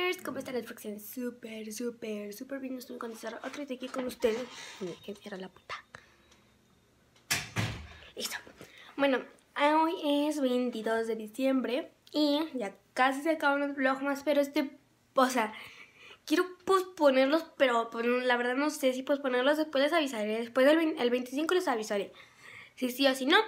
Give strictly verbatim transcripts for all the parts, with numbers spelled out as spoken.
Fashioners, ¿cómo están las fracciones? Súper, súper, súper bien. Estoy con estar otra vez aquí con ustedes. Mira, que cierra la puta. Listo. Bueno, hoy es veintidós de diciembre y ya casi se acaban los vlogmas, pero este, o sea, quiero posponerlos, pero pues, la verdad no sé si posponerlos. Después les avisaré. Después del el veinticinco les avisaré. Si sí o si no.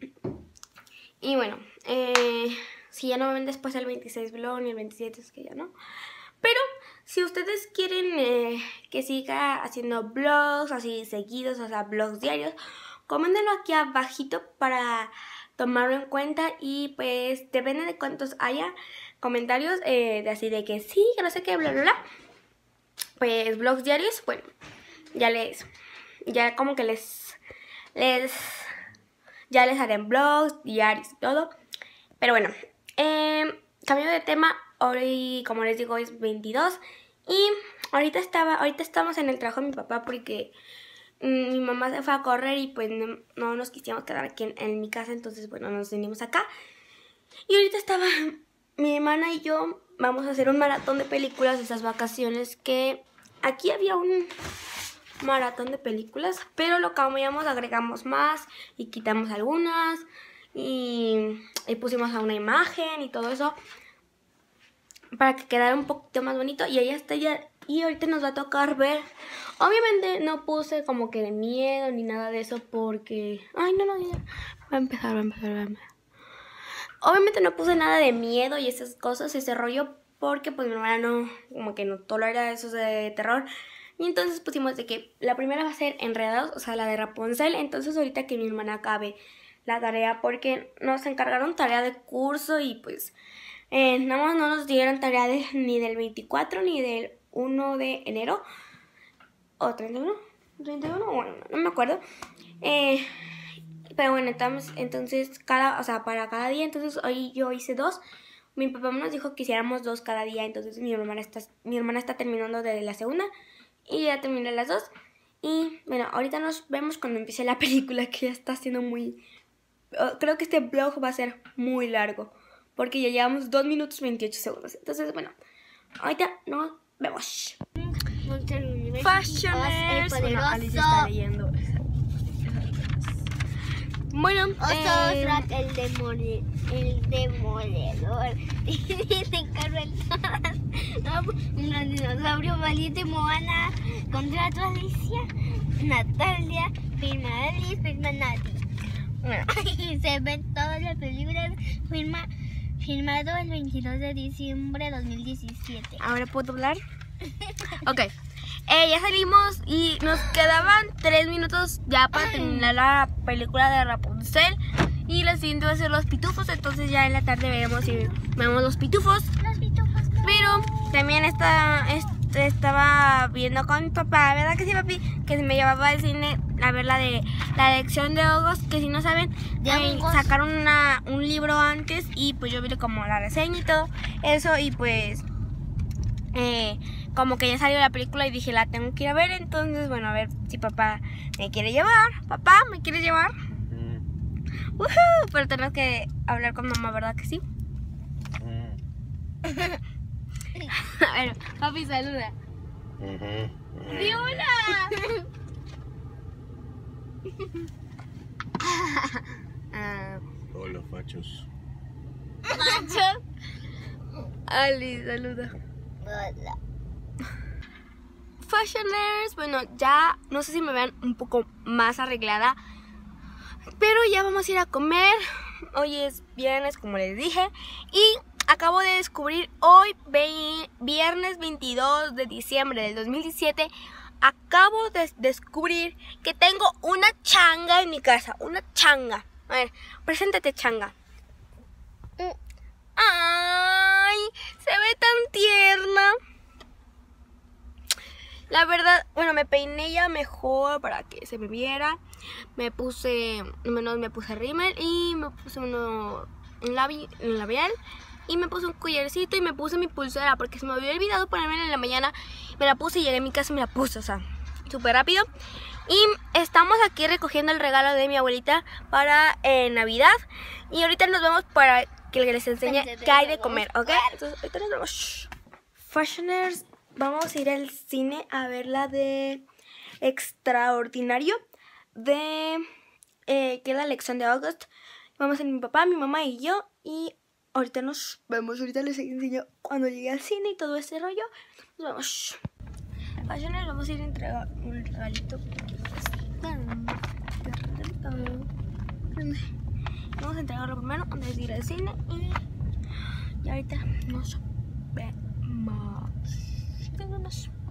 Y bueno, eh... si ya no me ven después el veintiséis vlog ni el veintisiete, es que ya no. Pero si ustedes quieren eh, que siga haciendo vlogs así seguidos, o sea, vlogs diarios, coméntenlo aquí abajito para tomarlo en cuenta. Y pues depende de cuántos haya comentarios eh, de así de que sí, que no sé qué, bla, bla, bla. Pues vlogs diarios, bueno, ya les, ya como que les, les, ya les haré vlogs diarios y todo. Pero bueno. Eh, cambio de tema, hoy como les digo es veintidós y ahorita estaba, ahorita estamos en el trabajo de mi papá porque mmm, mi mamá se fue a correr y pues no, no nos quisimos quedar aquí en, en mi casa, entonces bueno, nos venimos acá. Y ahorita estaba mi hermana y yo, vamos a hacer un maratón de películas de esas vacaciones, que aquí había un maratón de películas, pero lo cambiamos, agregamos más y quitamos algunas. Y, y pusimos a una imagen y todo eso para que quedara un poquito más bonito. Y ella está ya. Y ahorita nos va a tocar ver. Obviamente no puse como que de miedo ni nada de eso porque... Ay, no, no, ya. Va a empezar, va a empezar, va a empezar. Obviamente no puse nada de miedo y esas cosas, ese rollo, porque pues mi hermana no, como que no tolera esos de terror. Y entonces pusimos de que la primera va a ser Enredados, o sea, la de Rapunzel. Entonces ahorita que mi hermana acabe la tarea, porque nos encargaron tarea de curso y pues eh, nada más no nos dieron tarea de, ni del veinticuatro ni del uno de enero o treinta y uno, treinta y uno, bueno, no, no me acuerdo, eh, pero bueno, estamos, entonces cada, o sea, para cada día. Entonces hoy yo hice dos. Mi papá nos dijo que hiciéramos dos cada día, entonces mi hermana está, mi hermana está terminando de la segunda y ya terminé las dos. Y bueno, ahorita nos vemos cuando empiece la película, que ya está siendo muy... Creo que este vlog va a ser muy largo porque ya llevamos dos minutos veintiocho segundos. Entonces, bueno, ahorita nos vemos. Fashioners. Bueno, Alicia está leyendo. Bueno, eh... el demoledor. El demoledor. Dice Carol. Un dinosaurio valiente, Moana. Contra tu Alicia. Natalia. Firma Alice. Firma Nati. Bueno, y se ven todas las películas firma, firmado el veintidós de diciembre de dos mil diecisiete. ¿Ahora puedo hablar? Ok, eh, ya salimos y nos quedaban tres minutos ya para terminar la película de Rapunzel. Y la siguiente va a ser Los Pitufos, entonces ya en la tarde veremos si vemos Los Pitufos. Los Pitufos. No. Pero también está, este, estaba viendo con mi papá, ¿verdad que sí, papi? Que se me llevaba al cine a ver la de la lección de hongos, que si no saben, eh, sacaron una, un libro antes y pues yo vi como la reseña y todo eso y pues eh, como que ya salió la película y dije la tengo que ir a ver. Entonces bueno, a ver si papá me quiere llevar. Papá, ¿me quieres llevar? Mm. Uh-huh, pero tenemos que hablar con mamá, ¿verdad que sí? Mm. A ver, papi, saluda. Uh-huh. ¡Sí, hola! uh, Hola, fachos. ¿Fachos? Ali, saluda. Hola. Fashioners, bueno, ya no sé si me vean un poco más arreglada, pero ya vamos a ir a comer. Hoy es viernes, como les dije, y acabo de descubrir hoy, viernes veintidós de diciembre del dos mil diecisiete, acabo de descubrir que tengo una changa en mi casa. Una changa. A ver, preséntate, changa. Ay, se ve tan tierna. La verdad, bueno, me peiné ya mejor para que se me viera. Me puse, menos me puse rímel y me puse uno, un, labi, un labial. Y me puse un collarcito y me puse mi pulsera porque se me había olvidado ponérmela en la mañana. Me la puse y llegué a mi casa y me la puse, o sea, súper rápido. Y estamos aquí recogiendo el regalo de mi abuelita para eh, Navidad. Y ahorita nos vemos para que les enseñe qué hay de comer, ¿ok? Entonces, ahorita nos vemos. Fashioners, vamos a ir al cine a ver la de Extraordinario, de eh, que es la lección de August. Vamos a ir mi papá, mi mamá y yo. Y ahorita nos vemos, ahorita les enseño cuando llegue al cine y todo ese rollo. Nos vemos. Fashioners, vamos a ir a entregar un regalito. Vamos a entregarlo primero antes de ir al cine. Y, y ahorita nos vemos. Nos vemos.